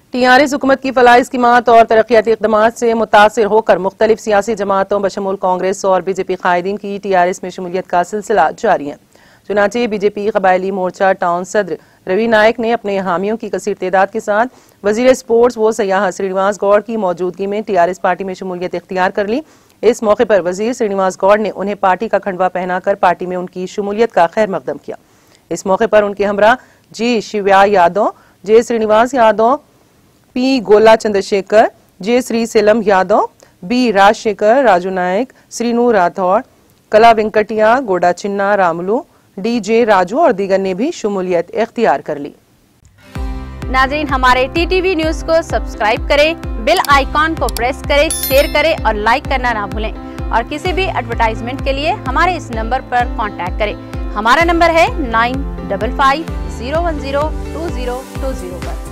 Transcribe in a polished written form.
TRS हुकूमत की फलाही स्कीमात और तरक्याती इक़दामात से मुतासिर होकर मुख्तलिफ सियासी जमातों बशमूल कांग्रेस और बीजेपी कायदीन की टीआरएस में शमूलियत का सिलसिला जारी है। चुनांचे बीजेपी कबायली मोर्चा टाउन सदर रवि नायक ने अपने हामियों की कसीर तादाद के साथ वजीर स्पोर्ट्स व सयाह श्रीनिवास गौड़ की मौजूदगी में टीआरएस पार्टी में शमूलियत इख्तियार कर ली। इस मौके पर वजीर श्रीनिवास गौड़ ने उन्हें पार्टी का खंडवा पहनाकर पार्टी में उनकी शमूलियत का खैर मकदम किया। इस मौके पर उनके हमरा जी Shivya Yadav, J Srinivas Yadav, P Gola Chandrashekhar, J Sri Selam Yadav, B Rajashekhar, Raju Nayak, Srinu Rathod, Kala Venkatiah, गोडा चिन्ना, रामुलू, डीजे राजू और दीगर ने भी शमूलियत इख्तियार कर ली। नाज़रीन, हमारे टीटीवी न्यूज को सब्सक्राइब करें, बेल आइकॉन को प्रेस करें, शेयर करें और लाइक करना ना भूलें। और किसी भी एडवर्टाइजमेंट के लिए हमारे इस नंबर पर कांटेक्ट करें। हमारा नंबर है 9550102020 पर।